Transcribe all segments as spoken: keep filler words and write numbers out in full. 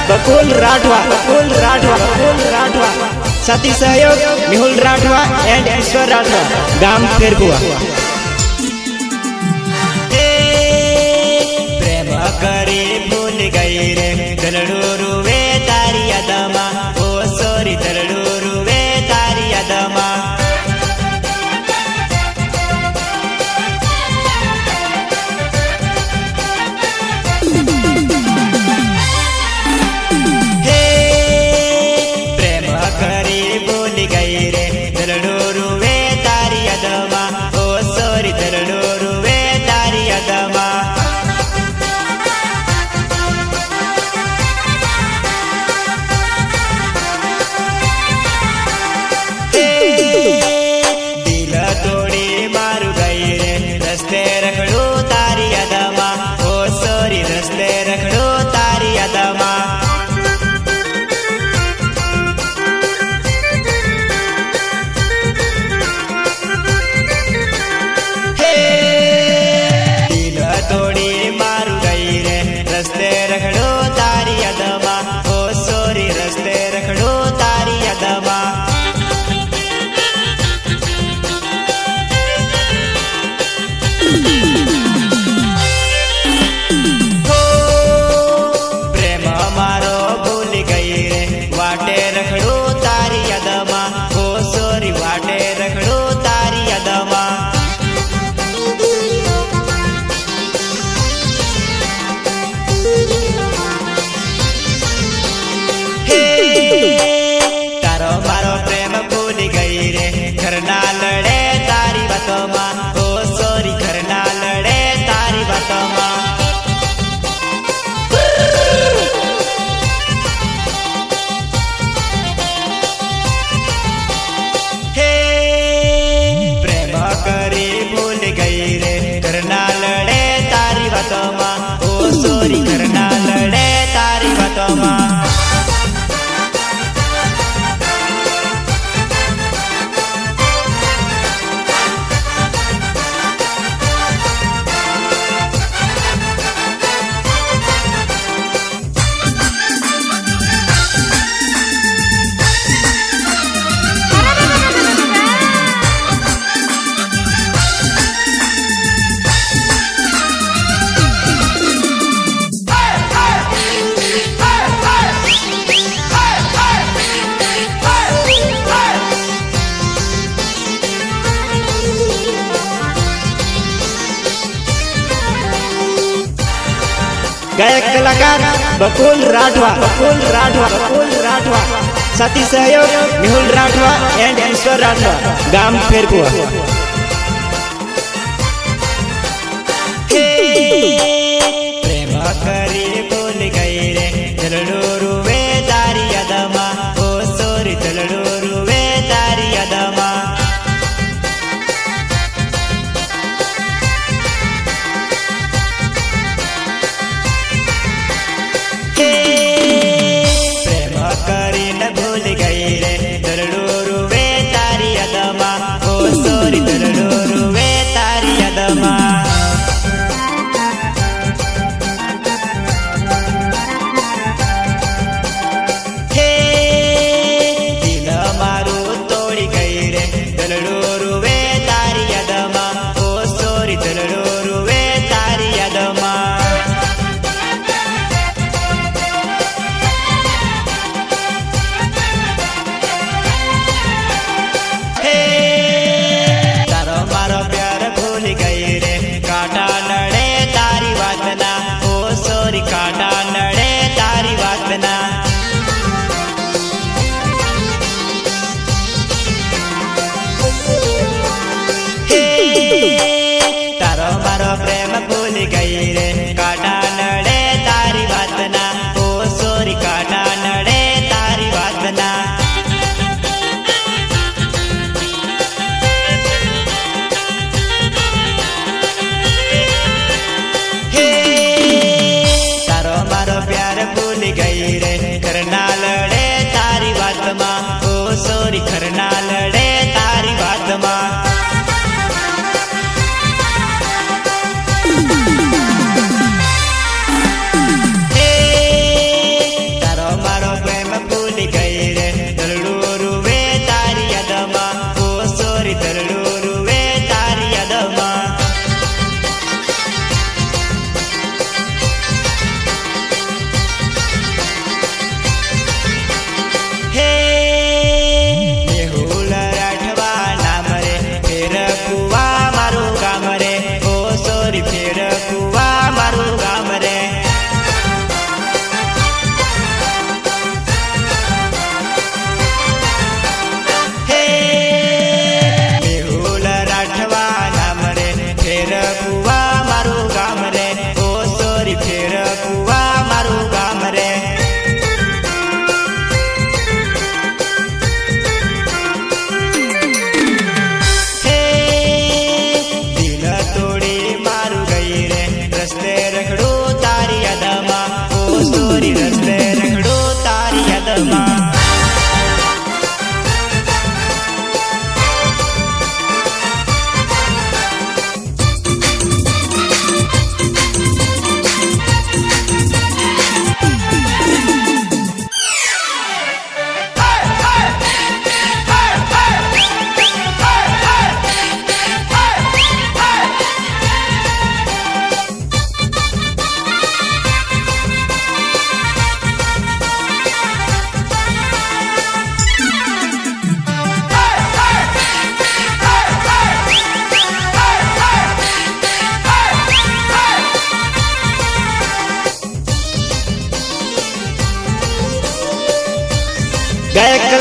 बकुल राठवा बकुल राठवा बकुल राठवा साथी सहयोग मेहुल राठवा एंड ईश्वर राठवा गांव फेरकुआ। प्रेम करे भूल गई रे दलड़ू रुवे तारी अदमा ओ सोरी दलड़ू रुवे तारी अदमा। गायक कलाकार बकुल राठवा बकुल राठवा बकुल राठवा साथी सहयोग मेहुल राठवा एंड ईश्वर राठवा गांव फेरकुआ। प्रेम करे भूल गई रे दलड़ू रुवे तारी अदमा ओ सोरी दलड़ू रुवे तारी अदमा। प्रेम करे न भूल गई रे दलड़ू रुवे तारी अदमा ओ सोरी दलड़ू रुवे तारी अदमा।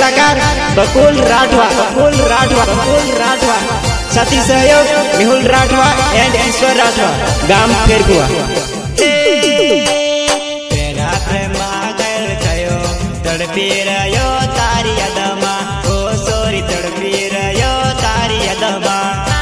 कलाकार बकुल राठवा बकुल राठवा बकुल राठवा साथी सहयोग मेहुल राठवा एंड ईश्वर राठवा गाम फेरकुआ तड़पी रयो तारी अदमा ओ सोरी तड़पी रयो तारी अदमा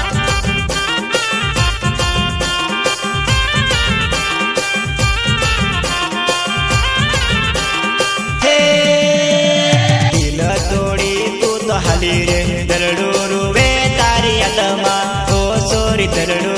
हे दिल तोड़ी तू तो हली रे दलडू रुवे तारी अदमा ओ सोरी दलडू